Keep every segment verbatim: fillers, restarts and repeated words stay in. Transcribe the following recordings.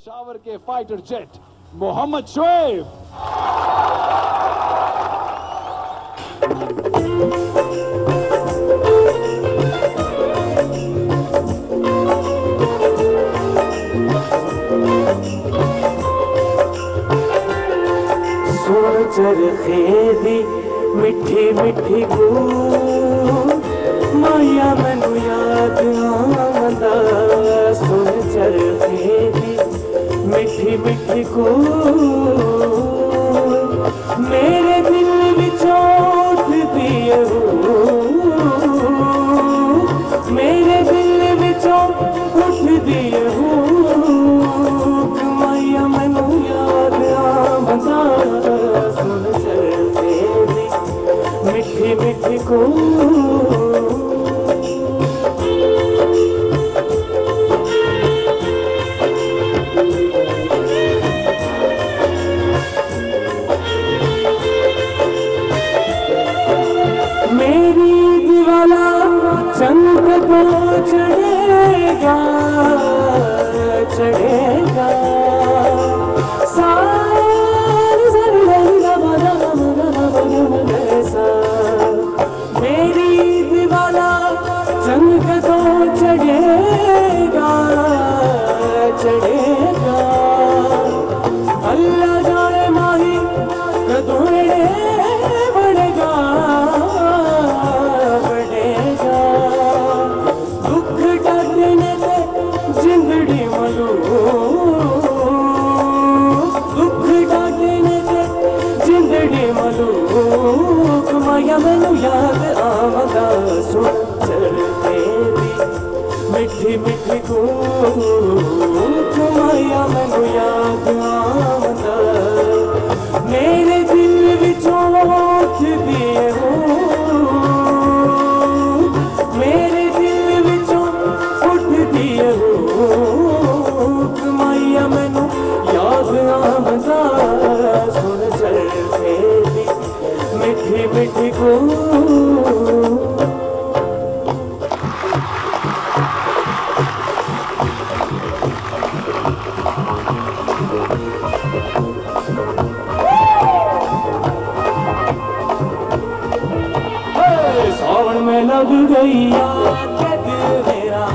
पेशावर के fighter jet Mohammad Shoaib. Charkhedi मिठी मिठी गूंज माया मैनू याद आंदा सुन चरखेदी मिठी मिठी गूंज मेरे दिल विचों उठदी है मेरे दिल विचों उठदी है माया मैनू याद आंदा मिठी मिठी को मेरी दीवाना चंद को चढ़ेगा चढ़ेगा मेरी दीवाना चंद को चढ़ेगा चढ़ेगा अल्लाह जाने माही कदों बढ़ेगा बढ़ेगा दुख काटने से जिंदड़ी मलू दुख काटने से जिंदड़ी मलू माया मैनू याद आंदा सुन चरखेदी मिठी मिठी गूंज माया मैनू याद आंदा मेरे दिल विचों उठदी है मेरे दिल विचों उठदी है माया मैनू याद आंदा सुन चरखेदी मिठी मिठी को सावन में लग गई याद मेरा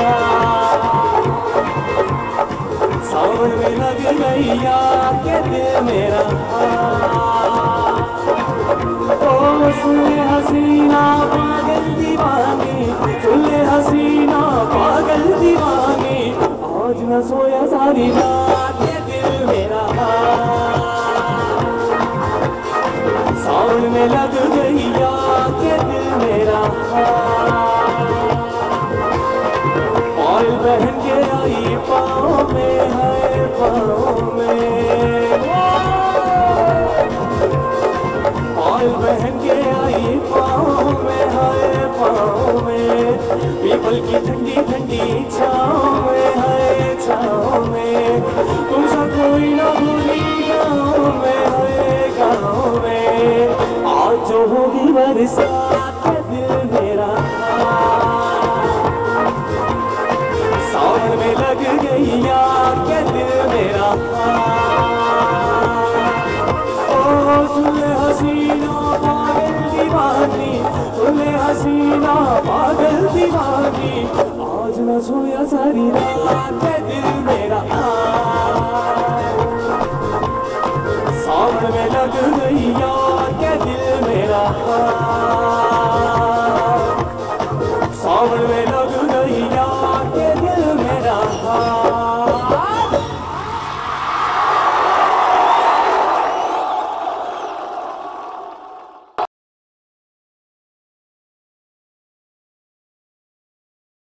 सावन में लग गई याद मेरा सुले हसीना पागल दीवानी सुले हसीना पागल दीवानी आज न सोया सारी रात ये दिल मेरा सावन में लग गई याद ये दिल मेरा पाल बहन के आई पाँव में है पाँव में बहन के आई पाँव में हाय पाँव में पीपल की ठंडी ठंडी छाँव में हाय छाँव में तुमसा कोई ना भूली गाँव में हाय गाँव में आज जो होगी बरसात दिल मेरा सावन में लग गई याद के दिल मेरा सुले हसीना पागल दीवानी सुले हसीना पागल दीवानी आज न सोया सारी रात दिल मेरा